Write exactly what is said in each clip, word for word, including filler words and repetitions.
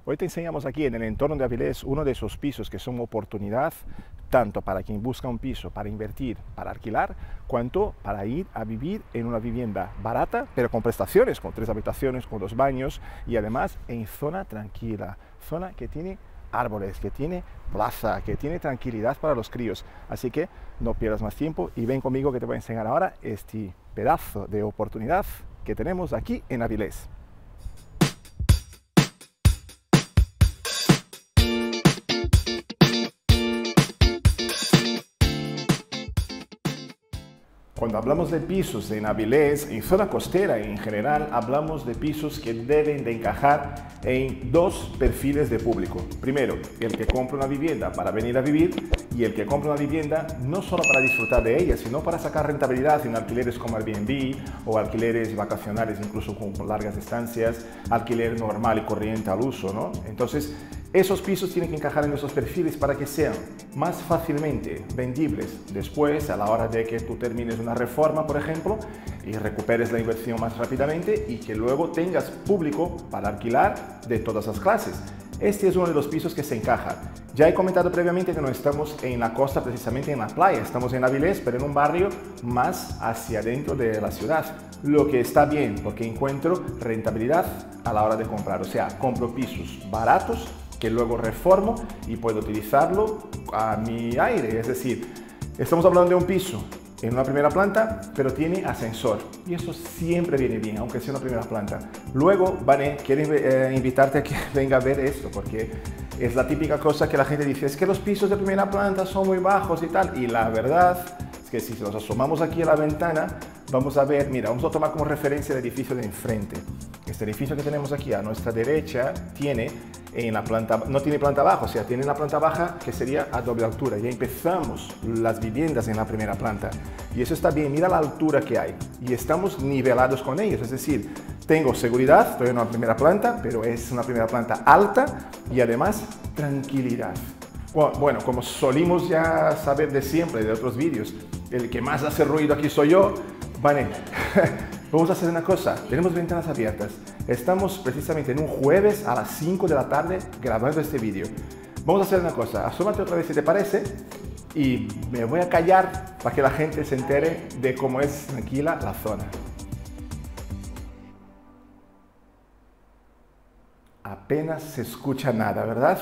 Hoy te enseñamos aquí en el entorno de Avilés uno de esos pisos que son oportunidad tanto para quien busca un piso para invertir, para alquilar, cuanto para ir a vivir en una vivienda barata, pero con prestaciones, con tres habitaciones, con dos baños y además en zona tranquila, zona que tiene árboles, que tiene plaza, que tiene tranquilidad para los críos. Así que no pierdas más tiempo y ven conmigo que te voy a enseñar ahora este pedazo de oportunidad que tenemos aquí en Avilés. Cuando hablamos de pisos en Avilés, en zona costera en general, hablamos de pisos que deben de encajar en dos perfiles de público. Primero, el que compra una vivienda para venir a vivir y el que compra una vivienda no solo para disfrutar de ella, sino para sacar rentabilidad en alquileres como Airbnb o alquileres vacacionales, incluso con largas estancias, alquiler normal y corriente al uso, ¿no? Entonces, esos pisos tienen que encajar en esos perfiles para que sean más fácilmente vendibles después, a la hora de que tú termines una reforma, por ejemplo, y recuperes la inversión más rápidamente y que luego tengas público para alquilar de todas las clases. Este es uno de los pisos que se encaja. Ya he comentado previamente que no estamos en la costa, precisamente en la playa, estamos en Avilés, pero en un barrio más hacia adentro de la ciudad, lo que está bien porque encuentro rentabilidad a la hora de comprar, o sea, compro pisos baratos que luego reformo y puedo utilizarlo a mi aire, es decir, estamos hablando de un piso en una primera planta, pero tiene ascensor y eso siempre viene bien, aunque sea una primera planta. Luego, Vane, quiero eh, invitarte a que venga a ver esto, porque es la típica cosa que la gente dice, es que los pisos de primera planta son muy bajos y tal, y la verdad es que si nos asomamos aquí a la ventana, vamos a ver, mira, vamos a tomar como referencia el edificio de enfrente. Este edificio que tenemos aquí a nuestra derecha tiene en la planta, no tiene planta baja, o sea, tiene la planta baja que sería a doble altura. Ya empezamos las viviendas en la primera planta y eso está bien, mira la altura que hay y estamos nivelados con ellos, es decir, tengo seguridad, estoy en una primera planta, pero es una primera planta alta y además tranquilidad. Bueno, como solimos ya saber de siempre, de otros vídeos, el que más hace ruido aquí soy yo. Vale, vamos a hacer una cosa, tenemos ventanas abiertas, estamos precisamente en un jueves a las cinco de la tarde grabando este vídeo. Vamos a hacer una cosa, asómate otra vez si te parece y me voy a callar para que la gente se entere de cómo es tranquila la zona. Apenas se escucha nada, ¿verdad?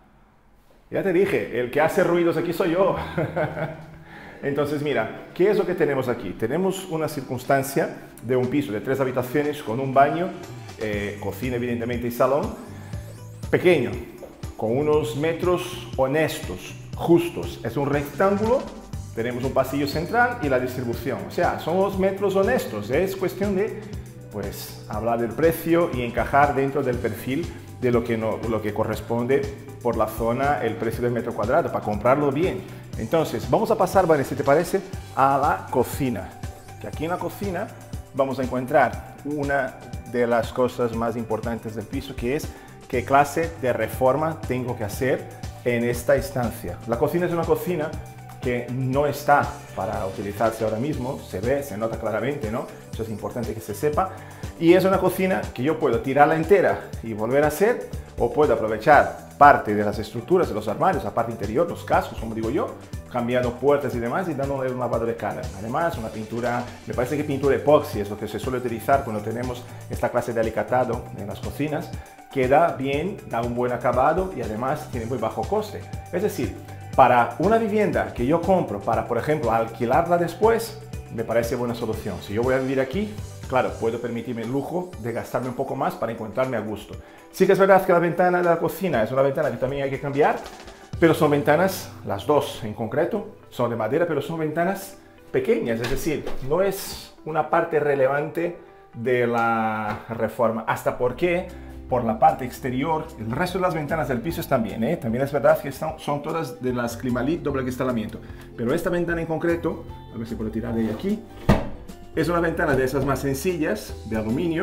Ya te dije, el que hace ruidos aquí soy yo. Entonces, mira, ¿qué es lo que tenemos aquí? Tenemos una circunstancia de un piso de tres habitaciones con un baño, eh, cocina evidentemente y salón, pequeño, con unos metros honestos, justos. Es un rectángulo, tenemos un pasillo central y la distribución. O sea, son los metros honestos. Es cuestión de, pues, hablar del precio y encajar dentro del perfil de lo que, no, lo que corresponde por la zona, el precio del metro cuadrado, para comprarlo bien. Entonces, vamos a pasar, Vane, si te parece, a la cocina. Que aquí en la cocina vamos a encontrar una de las cosas más importantes del piso, que es qué clase de reforma tengo que hacer en esta estancia. La cocina es una cocina que no está para utilizarse ahora mismo, se ve, se nota claramente, ¿no? Eso es importante que se sepa. Y es una cocina que yo puedo tirarla entera y volver a hacer, o puedo aprovechar parte de las estructuras de los armarios, la parte interior, los cascos, como digo yo, cambiando puertas y demás y dándole un lavado de cara. Además, una pintura, me parece que pintura epoxi es lo que se suele utilizar cuando tenemos esta clase de alicatado en las cocinas, queda bien, da un buen acabado y además tiene muy bajo coste. Es decir, para una vivienda que yo compro para, por ejemplo, alquilarla después, me parece buena solución. Si yo voy a vivir aquí, claro, puedo permitirme el lujo de gastarme un poco más para encontrarme a gusto. Sí que es verdad que la ventana de la cocina es una ventana que también hay que cambiar, pero son ventanas, las dos en concreto, son de madera, pero son ventanas pequeñas, es decir, no es una parte relevante de la reforma. ¿Hasta por qué? Por la parte exterior, el resto de las ventanas del piso están bien, ¿eh? También es verdad que están, son todas de las Climalit doble acristalamiento, pero esta ventana en concreto, a ver si puedo tirar de aquí, es una ventana de esas más sencillas, de aluminio,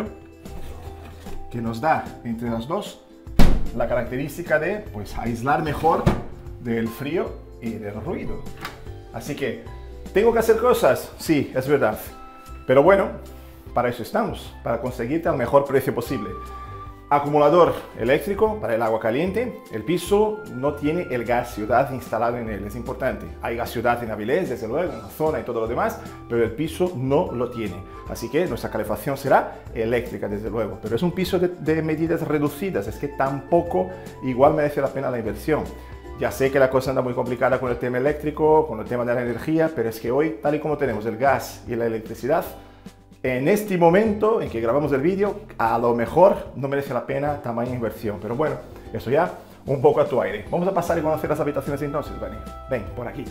que nos da entre las dos la característica de, pues, aislar mejor del frío y del ruido. Así que, ¿tengo que hacer cosas? Sí, es verdad. Pero bueno, para eso estamos, para conseguirte al mejor precio posible. Acumulador eléctrico para el agua caliente. El piso no tiene el gas ciudad instalado en él, es importante. Hay gas ciudad en Avilés, desde luego, en la zona y todo lo demás, pero el piso no lo tiene. Así que nuestra calefacción será eléctrica, desde luego. Pero es un piso de, de medidas reducidas, es que tampoco igual merece la pena la inversión. Ya sé que la cosa anda muy complicada con el tema eléctrico, con el tema de la energía, pero es que hoy, tal y como tenemos el gas y la electricidad, en este momento en que grabamos el vídeo, a lo mejor no merece la pena tamaña inversión. Pero bueno, eso ya un poco a tu aire. Vamos a pasar y conocer las habitaciones entonces, Dani. Ven, por aquí.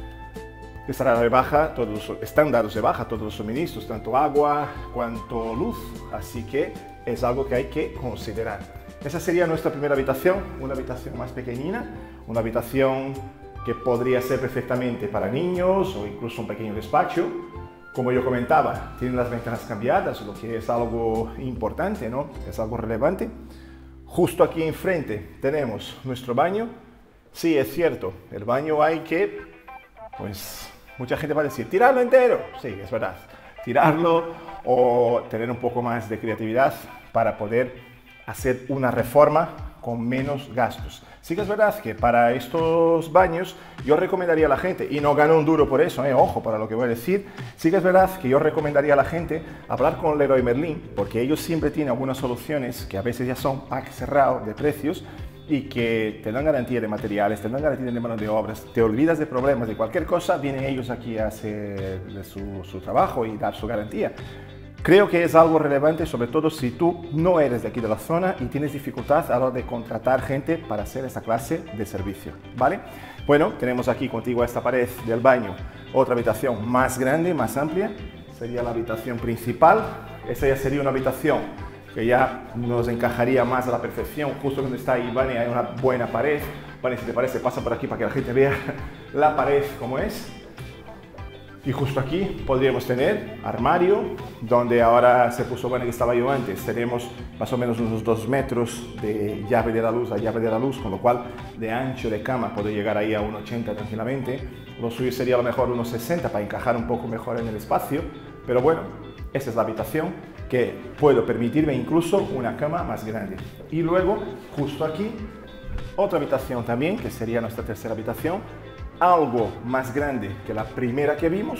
Estará de baja, todos los, están dados de baja todos los suministros, tanto agua cuanto luz. Así que es algo que hay que considerar. Esa sería nuestra primera habitación, una habitación más pequeñina, una habitación que podría ser perfectamente para niños o incluso un pequeño despacho. Como yo comentaba, tienen las ventanas cambiadas, lo que es algo importante, ¿no? Es algo relevante. Justo aquí enfrente tenemos nuestro baño. Sí, es cierto, el baño hay que, pues, mucha gente va a decir, tirarlo entero. Sí, es verdad, tirarlo o tener un poco más de creatividad para poder hacer una reforma con menos gastos. Sí que es verdad que para estos baños yo recomendaría a la gente, y no gano un duro por eso, eh, ojo para lo que voy a decir, sí que es verdad que yo recomendaría a la gente hablar con Leroy Merlin, porque ellos siempre tienen algunas soluciones que a veces ya son pack cerrado de precios y que te dan garantía de materiales, te dan garantía de mano de obras, te olvidas de problemas, de cualquier cosa, vienen ellos aquí a hacer su, su trabajo y dar su garantía. Creo que es algo relevante, sobre todo si tú no eres de aquí de la zona y tienes dificultad a la hora de contratar gente para hacer esta clase de servicio, ¿vale? Bueno, tenemos aquí contigo esta pared del baño, otra habitación más grande, más amplia, sería la habitación principal. Esta ya sería una habitación que ya nos encajaría más a la perfección. Justo donde está Iván hay una buena pared. Vale, si te parece, pasa por aquí para que la gente vea la pared como es. Y justo aquí podríamos tener armario, donde ahora se puso, bueno, que estaba yo antes, tenemos más o menos unos dos metros de llave de la luz a llave de la luz, con lo cual de ancho de cama puede llegar ahí a uno ochenta tranquilamente. Lo suyo sería a lo mejor uno sesenta para encajar un poco mejor en el espacio, pero bueno, esta es la habitación que puedo permitirme incluso una cama más grande. Y luego, justo aquí, otra habitación también, que sería nuestra tercera habitación, algo más grande que la primera que vimos.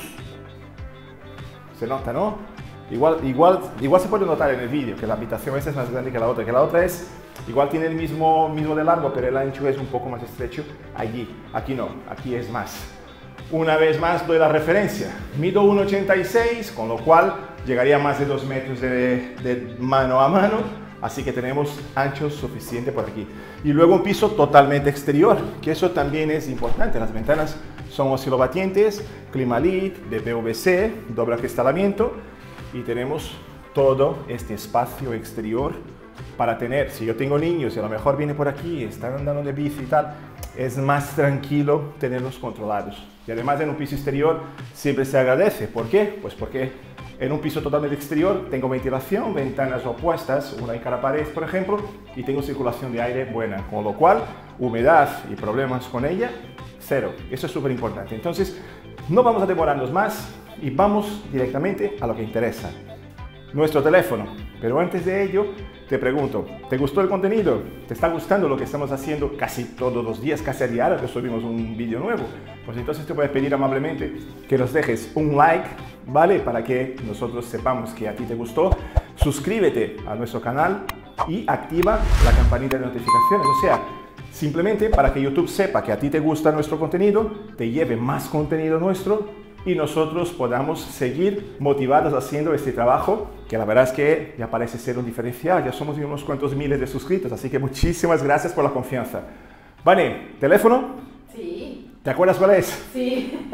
Se nota, ¿no? Igual, igual, igual se puede notar en el vídeo que la habitación esta es más grande que la otra, que la otra es, igual tiene el mismo, mismo de largo, pero el ancho es un poco más estrecho allí. Aquí no, aquí es más. Una vez más doy la referencia. Mido uno ochenta y seis, con lo cual llegaría a más de dos metros de, de mano a mano. Así que tenemos ancho suficiente por aquí. Y luego un piso totalmente exterior, que eso también es importante. Las ventanas son oscilobatientes, Climalit, de P V C, doble acristalamiento. Y tenemos todo este espacio exterior para tener, si yo tengo niños y a lo mejor viene por aquí, están andando de bici y tal, es más tranquilo tenerlos controlados. Y además en un piso exterior siempre se agradece. ¿Por qué? Pues porque en un piso totalmente exterior tengo ventilación, ventanas opuestas, una en cada pared, por ejemplo, y tengo circulación de aire buena, con lo cual humedad y problemas con ella, cero. Eso es súper importante. Entonces, no vamos a demorarnos más y vamos directamente a lo que interesa. Nuestro teléfono. Pero antes de ello, te pregunto, ¿te gustó el contenido? ¿Te está gustando lo que estamos haciendo casi todos los días, casi a diario que subimos un vídeo nuevo? Pues entonces te voy a pedir amablemente que nos dejes un like, ¿vale? Para que nosotros sepamos que a ti te gustó. Suscríbete a nuestro canal y activa la campanita de notificaciones. O sea, simplemente para que YouTube sepa que a ti te gusta nuestro contenido, te lleve más contenido nuestro y nosotros podamos seguir motivados haciendo este trabajo, que la verdad es que ya parece ser un diferencial. Ya somos unos cuantos miles de suscritos, así que muchísimas gracias por la confianza. Vane, ¿teléfono? Sí. ¿Te acuerdas cuál es? Sí.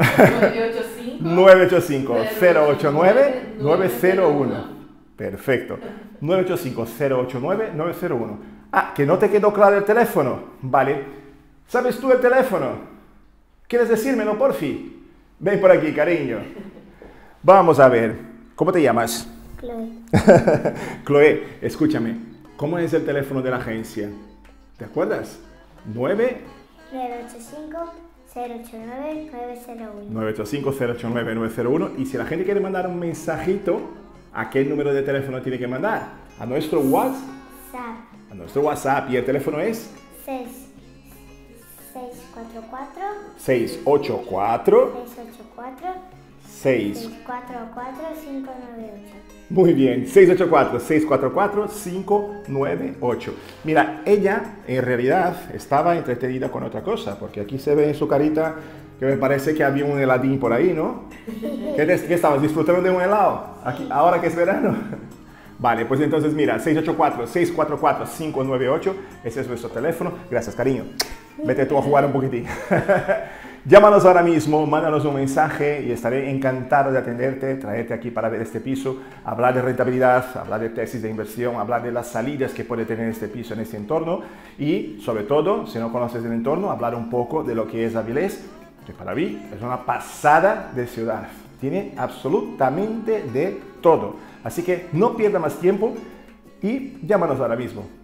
nueve ocho cinco, cero ocho nueve, nueve cero uno. Perfecto. nueve ocho cinco, cero ocho nueve, nueve cero uno. Ah, que no te quedó claro el teléfono. Vale. ¿Sabes tú el teléfono? ¿Quieres decírmelo, porfi? Ven por aquí, cariño. Vamos a ver. ¿Cómo te llamas? Chloe. Chloe, escúchame. ¿Cómo es el teléfono de la agencia? ¿Te acuerdas? nueve nueve ocho cinco, cero ocho nueve, nueve cero uno. nueve ocho cinco, cero ocho nueve, nueve cero uno. Y si la gente quiere mandar un mensajito, ¿a qué número de teléfono tiene que mandar? A nuestro WhatsApp. a nuestro WhatsApp y el teléfono es seis cuatro cuatro, seis ocho cuatro, seis ocho cuatro, seis. seis cuatro cuatro, cinco nueve ocho. Muy bien, seis ocho cuatro, seis cuatro cuatro, cinco nueve ocho. Mira, ella en realidad estaba entretenida con otra cosa, porque aquí se ve en su carita que me parece que había un heladín por ahí, ¿no? ¿Qué, te, qué estabas disfrutando de un helado? Aquí, ahora que es verano. Vale, pues entonces mira, seis ocho cuatro, seis cuatro cuatro, cinco nueve ocho, ese es nuestro teléfono. Gracias, cariño. Vete tú a jugar un poquitín. Llámanos ahora mismo, mándanos un mensaje y estaré encantado de atenderte, traerte aquí para ver este piso, hablar de rentabilidad, hablar de tesis de inversión, hablar de las salidas que puede tener este piso en este entorno y, sobre todo, si no conoces el entorno, hablar un poco de lo que es Avilés, que para mí es una pasada de ciudad. Tiene absolutamente de todo. Así que no pierda más tiempo y llámanos ahora mismo.